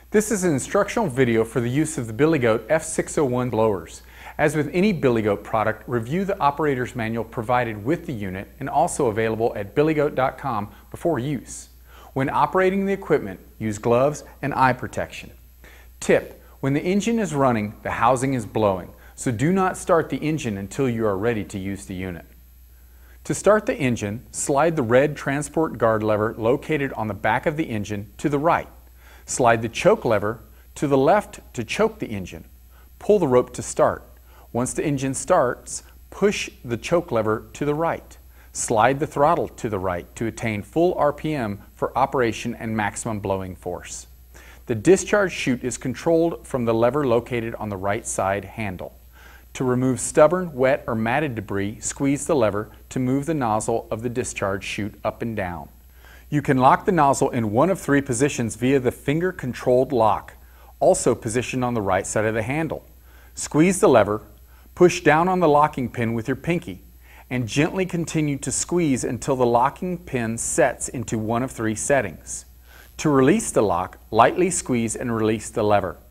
This is an instructional video for the use of the Billy Goat F601 blowers. As with any Billy Goat product, review the operator's manual provided with the unit and also available at billygoat.com before use. When operating the equipment, use gloves and eye protection. Tip: when the engine is running, the housing is blowing, so do not start the engine until you are ready to use the unit. To start the engine, slide the red transport guard lever located on the back of the engine to the right. Slide the choke lever to the left to choke the engine. Pull the rope to start. Once the engine starts, push the choke lever to the right. Slide the throttle to the right to attain full RPM for operation and maximum blowing force. The discharge chute is controlled from the lever located on the right side handle. To remove stubborn, wet, or matted debris, squeeze the lever to move the nozzle of the discharge chute up and down. You can lock the nozzle in one of three positions via the finger-controlled lock, also positioned on the right side of the handle. Squeeze the lever, push down on the locking pin with your pinky, and gently continue to squeeze until the locking pin sets into one of three settings. To release the lock, lightly squeeze and release the lever.